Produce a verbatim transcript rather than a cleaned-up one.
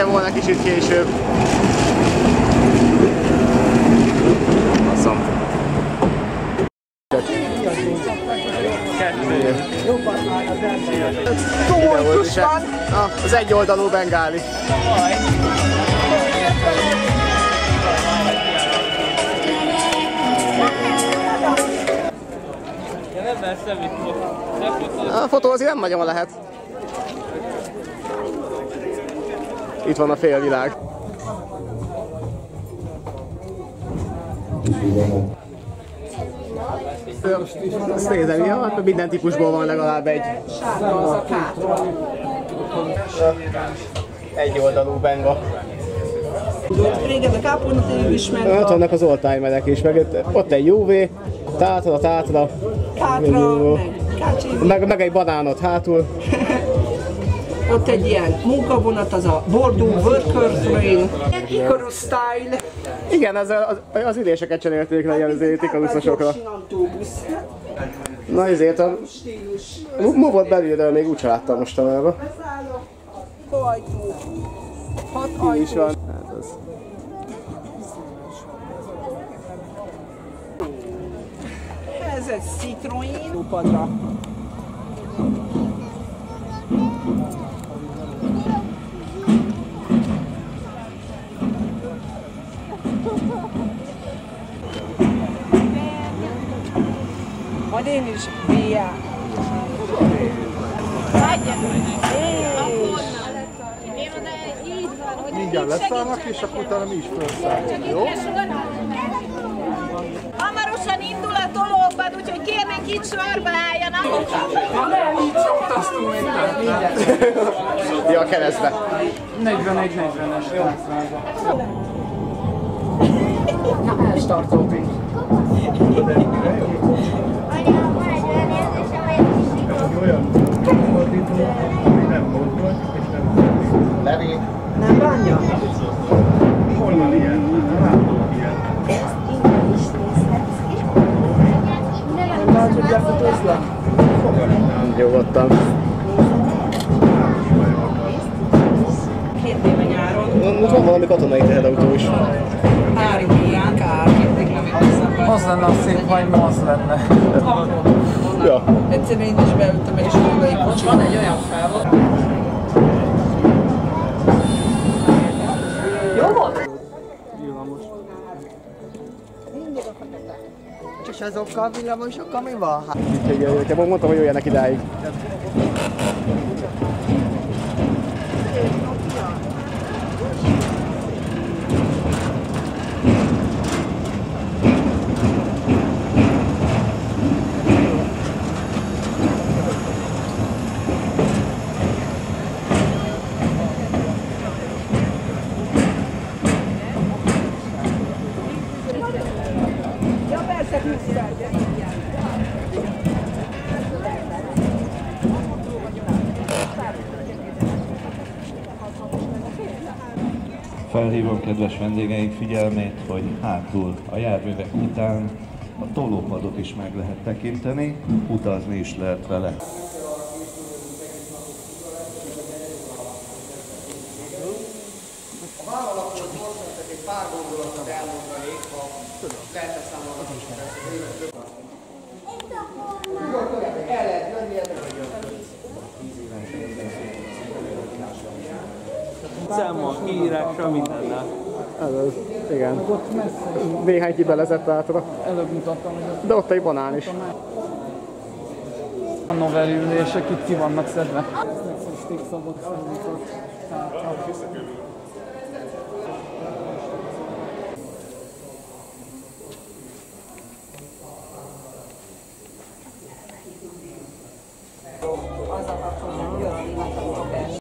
Jöttél volna kicsit később. Asszom. Az egyoldalú bengáli. A fotózni nem nagyon lehet. Itt van a félvilág. Azt nézem, ja, minden típusból van legalább egy. Egy oldalú benga. Régen a kápolnatérő is meg. Ott vannak az oldtimerek is, meg ott egy jé vé, tátra, tátra. Kátra, meg kácsi. Meg, meg egy banánot hátul. Ott egy ilyen munkavonat, az a Bordeaux Worker Train. Icarus Style. Igen, ez az, az üléseket cserélték le az Icarusosokra. Na ezért a movot belülről még úgyse láttam mostanában. Ajtó. Hat ajtó. Is van. Hát az. Ez egy Citroën. Padra. Majd én is bé á. Mindjárt leszállnak, és akkor utána mi is felszállunk, jó? Hamarosan indul a tolópad, úgyhogy kérnénk itt sorba álljanak. Na nem, így szoktattunk mindent. Ja, a keresztbe. negyvenegy negyvenes. Na, elstartoltunk. Olyan fordító, ami nem mozdul, és nem Levi. Nem bánja? hol van ilyen? Nem látok ilyen. Nem bánja, hogy lefotózlak? Nyugodtan. Két éve nyáron. Most van valami katonai teherautó is. Ári Mián, kár, érték nem igazán. Az lenne a szép, ha ma az lenne. Ja. Egyszer én is beültem egy iskolai kocsi. Van egy olyan felvon. Jó volt? És azokkal villamosokkal mi van? Úgyhogy mondtam, hogy jöjjenek idáig. Felhívom kedves vendégeink figyelmét, hogy hátul a járművek után a tolópadot is meg lehet tekinteni, utazni is lehet vele. A vállalatról egy pár gondolatot elmondanék, ha lehetne számolni. El lehet jönni, el lehet jönni. Számmal, kiírással, mindennel. Ez az, igen. Néhány kibelezett átra. Előbb mutattam, hogy De ott egy banán is. a noveli ülések itt ki vannak szedve. Az a